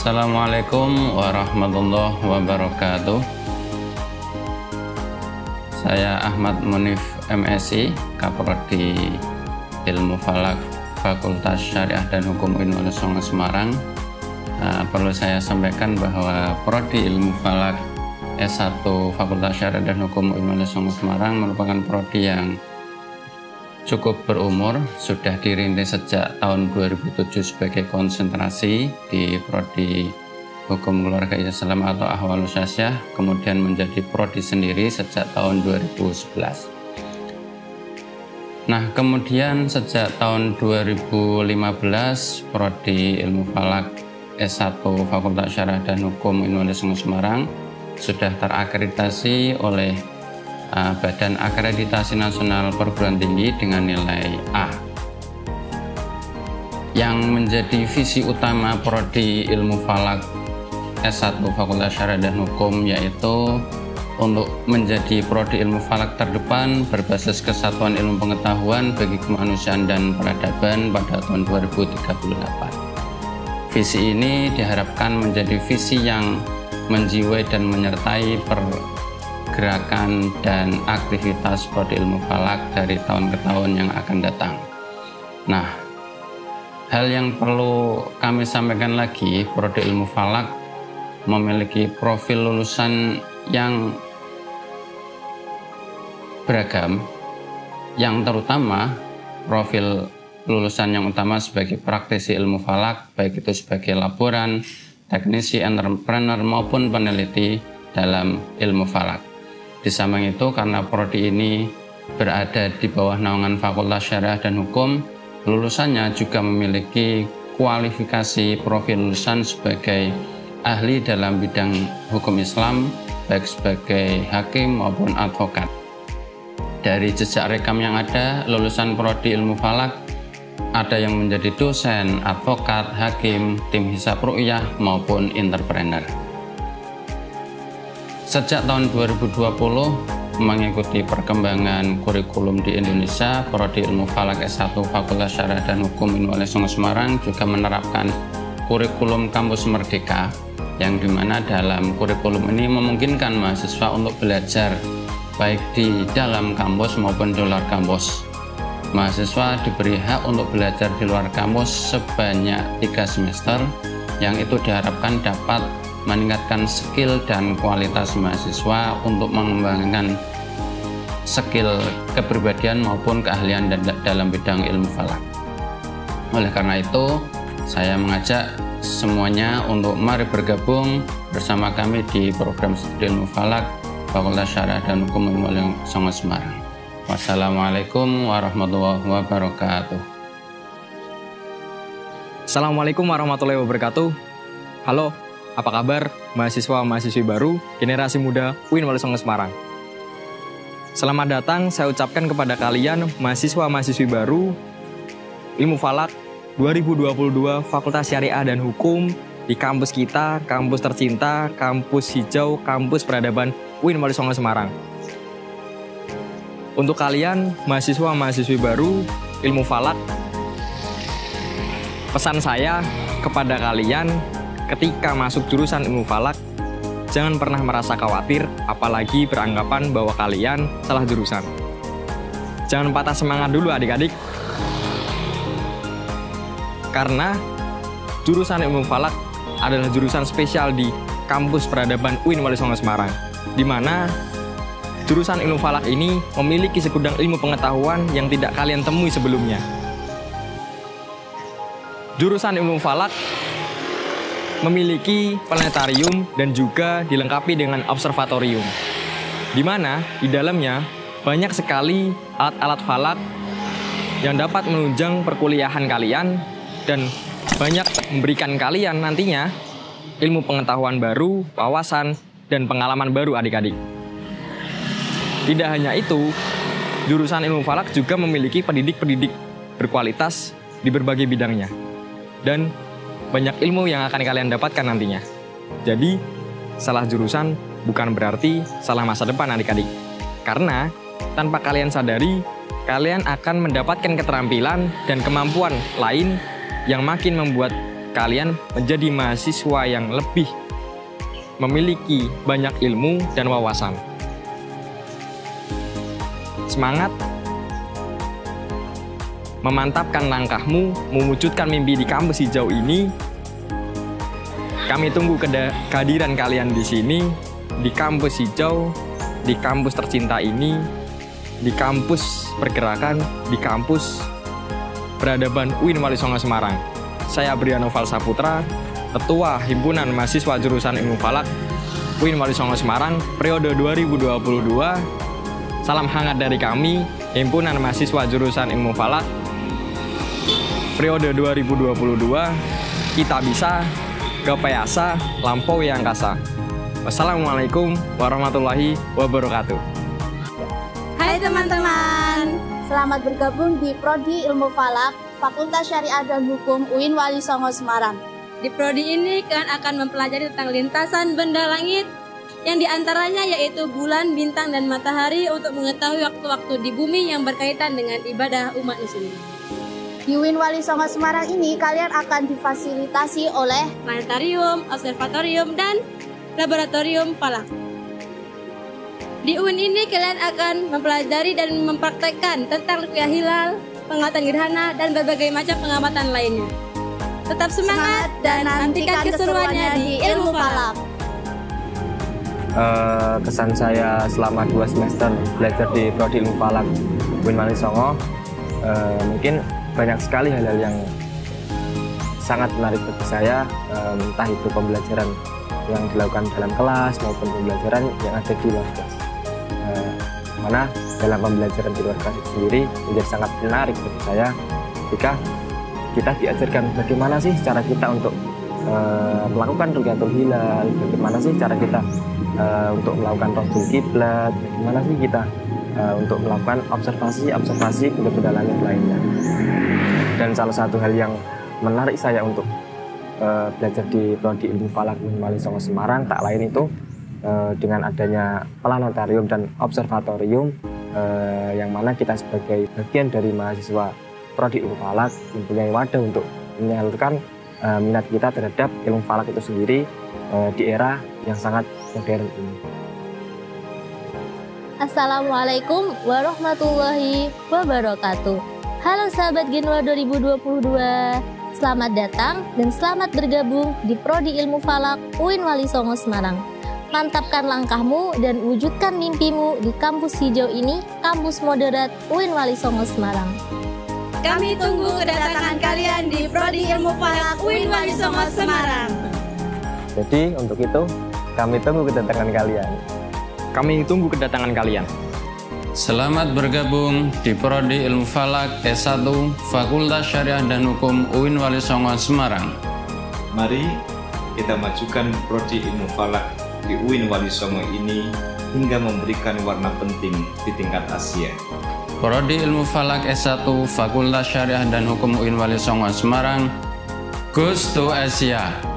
Assalamualaikum warahmatullahi wabarakatuh. Saya Ahmad Munif MSI, Kaprodi Ilmu Falak Fakultas Syariah dan Hukum UIN Semarang. Perlu saya sampaikan bahwa Prodi Ilmu Falak S1 Fakultas Syariah dan Hukum UIN Semarang merupakan prodi yang cukup berumur, sudah dirintis sejak tahun 2007 sebagai konsentrasi di Prodi Hukum Keluarga Islam atau Ahwalus Syasyah, kemudian menjadi prodi sendiri sejak tahun 2011. Nah, kemudian sejak tahun 2015 Prodi Ilmu Falak S1 Fakultas Syariah dan Hukum UIN Semarang sudah terakreditasi oleh Badan Akreditasi Nasional Perguruan Tinggi dengan nilai A. Yang menjadi visi utama Prodi Ilmu Falak S1 Fakultas Syariah dan Hukum yaitu untuk menjadi prodi ilmu falak terdepan berbasis kesatuan ilmu pengetahuan bagi kemanusiaan dan peradaban pada tahun 2038. Visi ini diharapkan menjadi visi yang menjiwai dan menyertai pergerakan dan aktivitas prodi ilmu falak dari tahun ke tahun yang akan datang. Nah, hal yang perlu kami sampaikan lagi, prodi ilmu falak memiliki profil lulusan yang beragam, yang terutama profil lulusan yang utama sebagai praktisi ilmu falak, baik itu sebagai laboran, teknisi, entrepreneur maupun peneliti dalam ilmu falak. Di samping itu, karena prodi ini berada di bawah naungan Fakultas Syariah dan Hukum, lulusannya juga memiliki kualifikasi profil lulusan sebagai ahli dalam bidang hukum Islam, baik sebagai hakim maupun advokat. Dari jejak rekam yang ada, lulusan prodi ilmu falak ada yang menjadi dosen, advokat, hakim, tim hisab ru'yah maupun entrepreneur. Sejak tahun 2020 mengikuti perkembangan kurikulum di Indonesia, prodi ilmu falak S1 Fakultas Syariah dan Hukum UIN Semarang juga menerapkan kurikulum kampus merdeka, yang dimana dalam kurikulum ini memungkinkan mahasiswa untuk belajar baik di dalam kampus maupun di luar kampus. Mahasiswa diberi hak untuk belajar di luar kampus sebanyak 3 semester, yang itu diharapkan dapat meningkatkan skill dan kualitas mahasiswa untuk mengembangkan skill kepribadian maupun keahlian dalam bidang ilmu falak. Oleh karena itu, saya mengajak semuanya untuk mari bergabung bersama kami di program studi ilmu falak Fakultas Syariah dan Hukum UIN Semarang. Wassalamualaikum warahmatullahi wabarakatuh. Assalamualaikum warahmatullahi wabarakatuh. Halo, apa kabar mahasiswa-mahasiswi baru generasi muda UIN Semarang? Selamat datang saya ucapkan kepada kalian mahasiswa-mahasiswi baru ilmu falak 2022 Fakultas Syariah dan Hukum di kampus kita, kampus tercinta, kampus hijau, kampus peradaban UIN Semarang. Untuk kalian mahasiswa-mahasiswi baru ilmu falak, pesan saya kepada kalian ketika masuk jurusan ilmu falak, jangan pernah merasa khawatir, apalagi beranggapan bahwa kalian salah jurusan. Jangan patah semangat dulu adik-adik, karena jurusan ilmu falak adalah jurusan spesial di kampus peradaban UIN Semarang, di mana jurusan ilmu falak ini memiliki segudang ilmu pengetahuan yang tidak kalian temui sebelumnya. Jurusan ilmu falak memiliki planetarium dan juga dilengkapi dengan observatorium, di mana di dalamnya banyak sekali alat-alat falak yang dapat menunjang perkuliahan kalian dan banyak memberikan kalian nantinya ilmu pengetahuan baru, wawasan, dan pengalaman baru adik-adik. Tidak hanya itu, jurusan ilmu falak juga memiliki pendidik-pendidik berkualitas di berbagai bidangnya. Dan banyak ilmu yang akan kalian dapatkan nantinya. Jadi, salah jurusan bukan berarti salah masa depan adik-adik. Karena tanpa kalian sadari, kalian akan mendapatkan keterampilan dan kemampuan lain yang makin membuat kalian menjadi mahasiswa yang lebih memiliki banyak ilmu dan wawasan. Semangat, memantapkan langkahmu, mewujudkan mimpi di kampus hijau ini. Kami tunggu kehadiran kalian di sini, di kampus hijau, di kampus tercinta ini, di kampus pergerakan, di kampus peradaban UIN Wali Songo Semarang. Saya Briano Valsaputra, Ketua Himpunan Mahasiswa Jurusan Ilmu Falak UIN Wali Songo Semarang periode 2022. Salam hangat dari kami, Himpunan Mahasiswa Jurusan Ilmu Falak periode 2022. Kita bisa, gapai asa, lampaui angkasa. Wassalamualaikum warahmatullahi wabarakatuh. Hai teman-teman, selamat bergabung di Prodi Ilmu Falak Fakultas Syariah dan Hukum UIN Wali Songo Semarang. Di prodi ini kalian akan mempelajari tentang lintasan benda langit, yang diantaranya yaitu bulan, bintang, dan matahari untuk mengetahui waktu-waktu di bumi yang berkaitan dengan ibadah umat muslim. Di UIN Wali Songo Semarang ini kalian akan difasilitasi oleh planetarium, observatorium, dan laboratorium falak. Di UIN ini kalian akan mempelajari dan mempraktekkan tentang ruqyah hilal, pengamatan gerhana, dan berbagai macam pengamatan lainnya. Tetap semangat dan nantikan keseruannya di Ilmu Falak. Kesan saya selama 2 semester belajar di Prodi Ilmu Falak UIN Wali Songo, mungkin banyak sekali hal-hal yang sangat menarik bagi saya, entah itu pembelajaran yang dilakukan dalam kelas maupun pembelajaran yang ada di luar kelas. Mana dalam pembelajaran di luar kelas itu sendiri menjadi sangat menarik bagi saya ketika kita diajarkan bagaimana sih cara kita untuk melakukan rukyatul hilal, bagaimana sih cara kita untuk melakukan rosdul kiblat, bagaimana sih kita untuk melakukan observasi benda-benda langit lainnya. Dan salah satu hal yang menarik saya untuk belajar di Prodi Ilmu Falak UIN Wali Songo Semarang tak lain itu dengan adanya planetarium dan observatorium, yang mana kita sebagai bagian dari mahasiswa Prodi Ilmu Falak mempunyai wadah untuk menyalurkan minat kita terhadap ilmu falak itu sendiri di era yang sangat modern ini. Assalamualaikum warahmatullahi wabarakatuh. Halo sahabat Genwa 2022, selamat datang dan selamat bergabung di Prodi Ilmu Falak UIN Wali Songo Semarang. Mantapkan langkahmu dan wujudkan mimpimu di kampus hijau ini, kampus moderat UIN Wali Songo Semarang. Kami tunggu kedatangan kalian di Prodi Ilmu Falak UIN Wali Songo Semarang. Jadi untuk itu kami tunggu kedatangan kalian. Kami tunggu kedatangan kalian. Selamat bergabung di Prodi Ilmu Falak S1 Fakultas Syariah dan Hukum UIN Wali Songo Semarang. Mari kita majukan Prodi Ilmu Falak di UIN Wali Songo ini hingga memberikan warna penting di tingkat Asia. Prodi Ilmu Falak S1 Fakultas Syariah dan Hukum UIN Wali Songo Semarang, Goes to Asia.